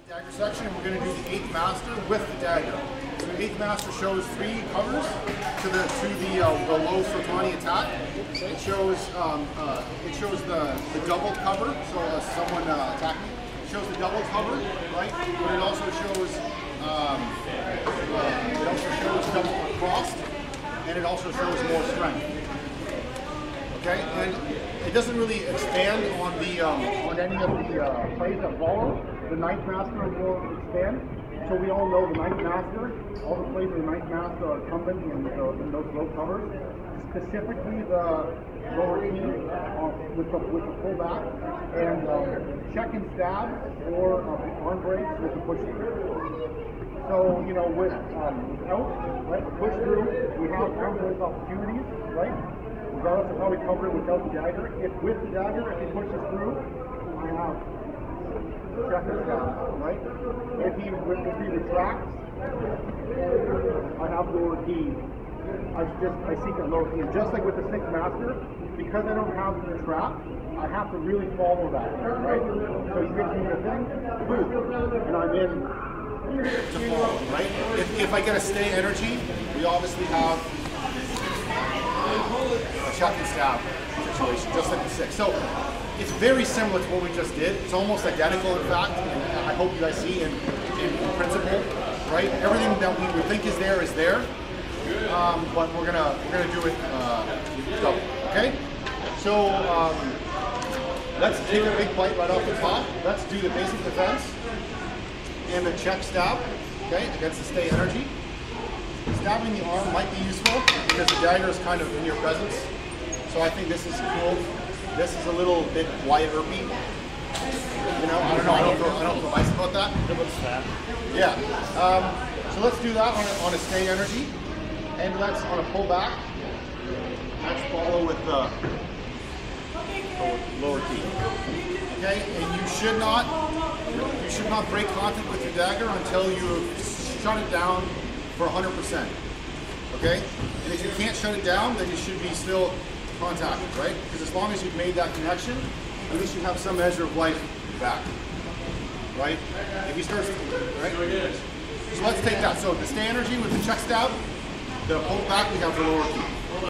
Dagger section, and we're going to do the 8th master with the dagger. So the 8th master shows 3 covers to the low Sotani attack. It shows the double cover, so someone attacking. It shows the double cover, right? But it also shows double crossed, and it also shows more strength. Okay, and it doesn't really expand on the on any of the plays that follow. The 9th master will expand. So we all know the 9th master. All the plays of the 9th master are incumbent in those low covers. Specifically the lower key with the pullback, and check and stab or arm breaks with the push through. So without push through, we have arm break opportunities, right? Regardless of how we cover it without the dagger. If with the dagger, if he pushes through, we have check and stab, right? If he retracts, I have lower key. I seek a lower key. And just like with the 6th master, because I don't have the trap, I have to really follow that, right? So he gives me the thing, boom, and I'm in to follow, right? If I get a stay energy, we obviously have a chuck and stab situation, just like the 6. So it's very similar to what we just did. It's almost identical, in fact, and I hope you guys see in principle, right? Everything that we would think is there, but we're gonna do it double. Okay? So let's take a big bite right off the top. Let's do the basic defense and the check stab, okay, against the stay energy. Stabbing the arm might be useful because the dagger is kind of in your presence. So I think this is cool. This is a little bit Wyatt Earpy. You know, I don't know. I don't feel nice about that. It looks fat. Yeah. So let's do that on a stay energy, and let's on a pullback. Let's follow with the lower key. Okay, and you should not break contact with your dagger until you've shut it down for 100%. Okay, and if you can't shut it down, then you should be still contacted, right? Because as long as you've made that connection, at least you have some measure of life back, right? If you start, right? So let's take that. So the stay energy with the check stab, the pull back, we have the lower key.